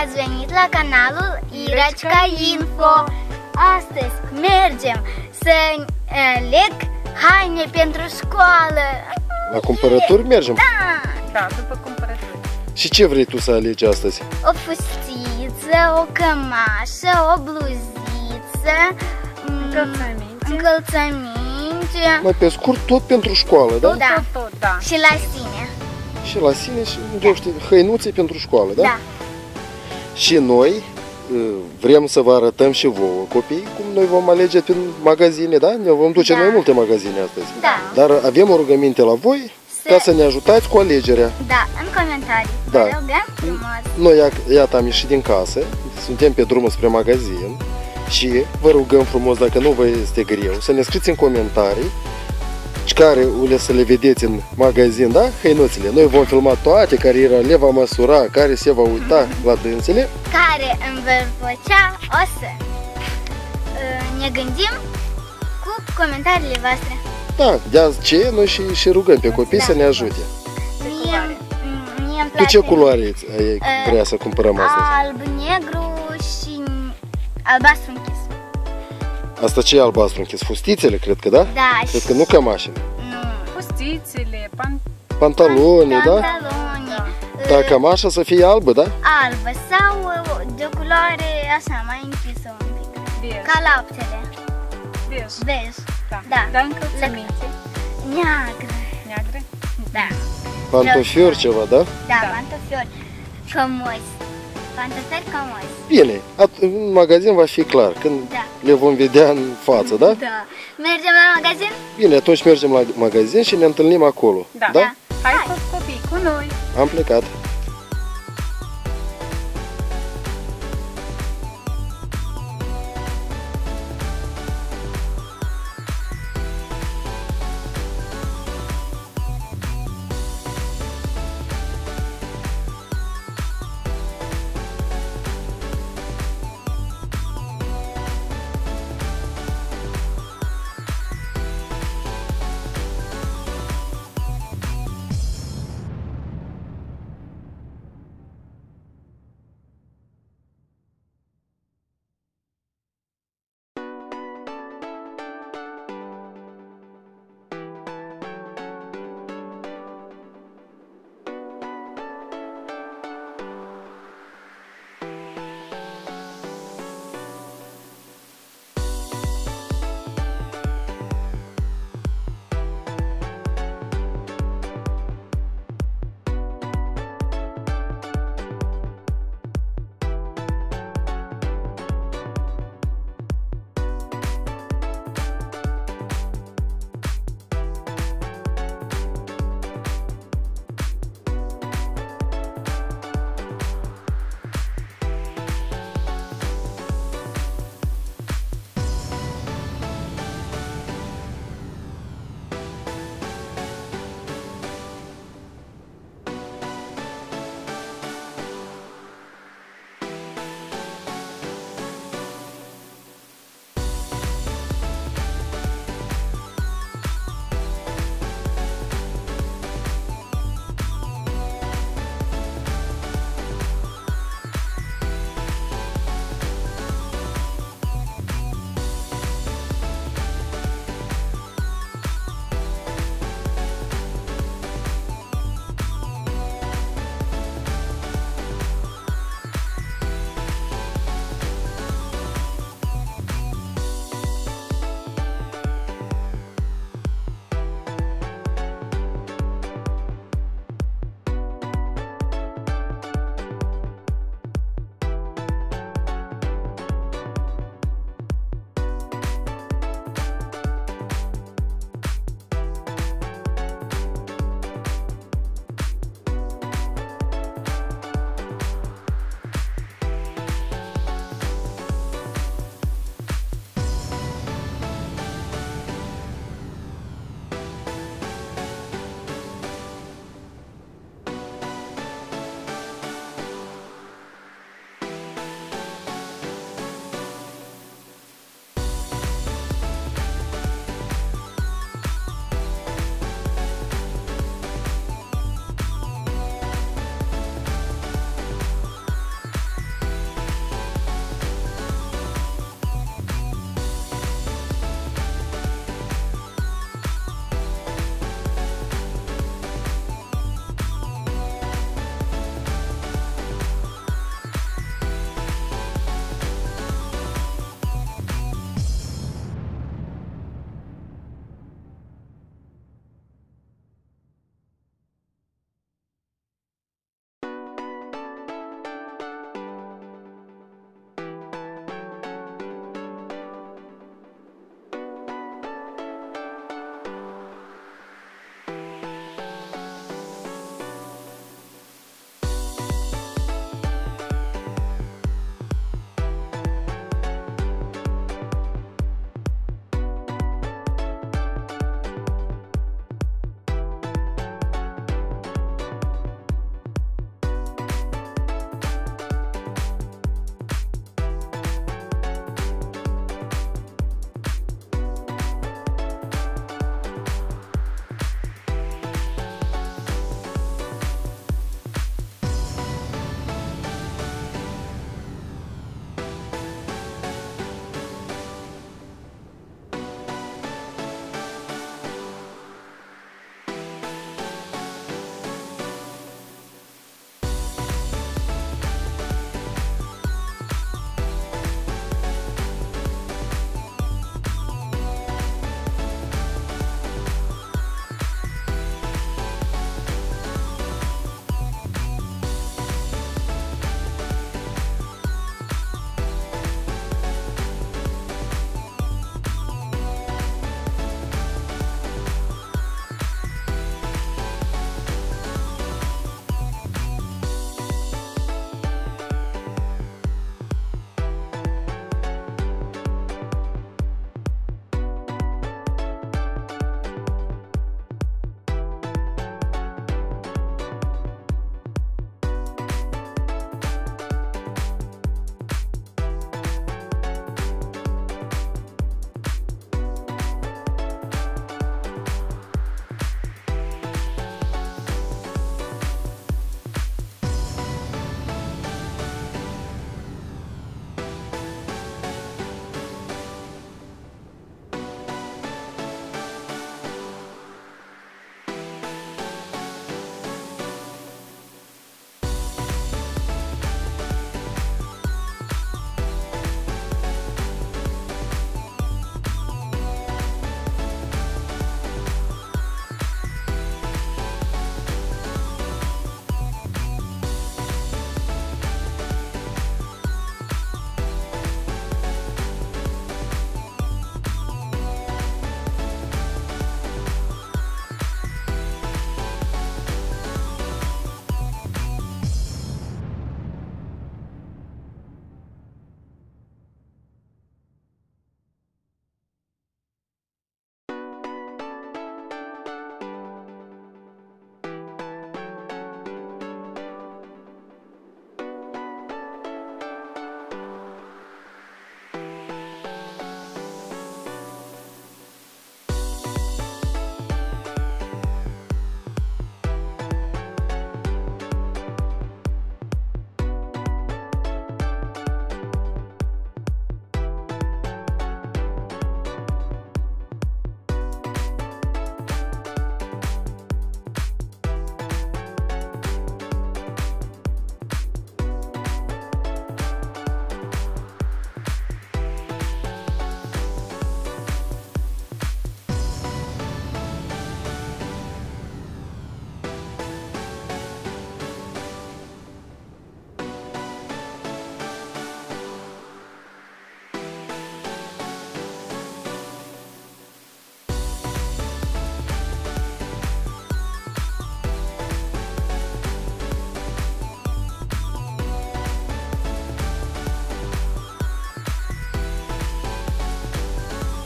ați venit la canalul Iracica Info. Astăzi mergem să leg haine pentru școală. La cumpărături mergem? Da, după cumpărături. Și ce vrei tu să alegi astăzi? O fustiță, o cămașă, o bluziță, încălțăminte. Mai pe scurt, tot pentru școală, da? Da. Tot, da. Și la sine. Și la sine și, eu știu, hăinuțe pentru școală, da? Da. Și noi vrem să vă arătăm și vouă, copii, cum noi vom alege prin magazine, da? Ne vom duce mai multe magazine astăzi. Da. Dar avem o rugăminte la voi ca să ne ajutați cu alegerea. Da, în comentarii. Da. Vă rugăm frumos. Noi, iată, am ieșit din casă, suntem pe drumul spre magazin și vă rugăm frumos, dacă nu vă este greu, să ne scrieți în comentarii care să le vedeți în magazin, da? Hăinuțele. Noi vom filma toate care le va măsura, care se va uita la dânsele. Care îmi vor plăcea, o să ne gândim cu comentariile voastre. Da, de aceea noi și rugăm pe copii să ne ajute. Mie îmi Tu place ce culoare vrea să cumpărăm astăzi? alb, negru și albastru închis. Asta ce e albastru închis? Fustițele, cred că, da? Da, Cred că nu cămașele. Nu. Fustițele, Pantaloni, da? Pantaloni. Da, cămașa să fie albă, da? Albă sau de o culoare așa mai închisă un pic. Bej. Ca laptele. Bej. Bej. Da. Da. Dar încălțăminte. Neagră. Neagră? Da. Pantofiori ceva, da? Da, Da. pantofiori. Cămoși. Pantofiori cămoși. Bine, în magazin va fi clar, când Da. le vom vedea în față, da? Da. Mergem la magazin? Bine, atunci mergem la magazin și ne întâlnim acolo. Da. Da? Hai toți copii cu noi. Am plecat.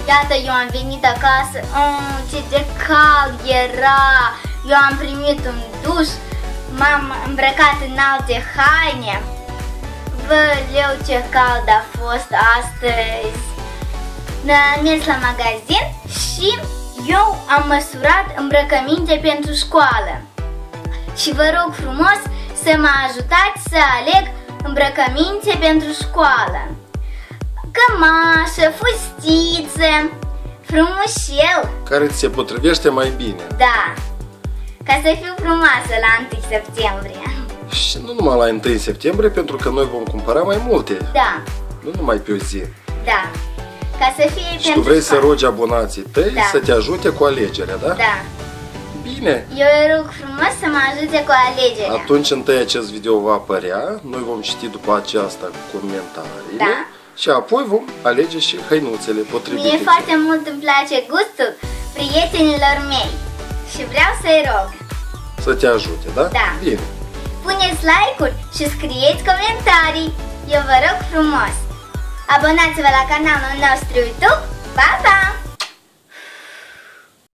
Iată, eu am venit acasă. Ce de cald era. Eu am primit un duș. M-am îmbrăcat în alte haine. Văleu, ce cald a fost astăzi. Am mers la magazin și eu am măsurat îmbrăcăminte pentru școală. Și vă rog frumos să mă ajutați să aleg îmbrăcăminte pentru școală. Cămașă, fustiță, frumușel. Care ți se potrivește mai bine. Da, ca să fiu frumoasă la 1 septembrie. Și nu numai la 1 septembrie, pentru că noi vom cumpăra mai multe. Da, Nu numai pe o zi. da, ca să fie Și pentru tu vrei să școală. rogi abonații tăi Da. să te ajute cu alegerea, da? Da, Bine. eu îi rog frumos să mă ajute cu alegerea. Atunci întâi acest video va apărea, noi vom citi după aceasta comentariile Da. și apoi vom alege și hăinuțele potrivite. Mie foarte mult îmi place gustul prietenilor mei și vreau să-i rog. Să te ajute, da? Da. Bine. Puneți like-uri și scrieți comentarii. Eu vă rog frumos. Abonați-vă la canalul nostru YouTube. Pa, pa!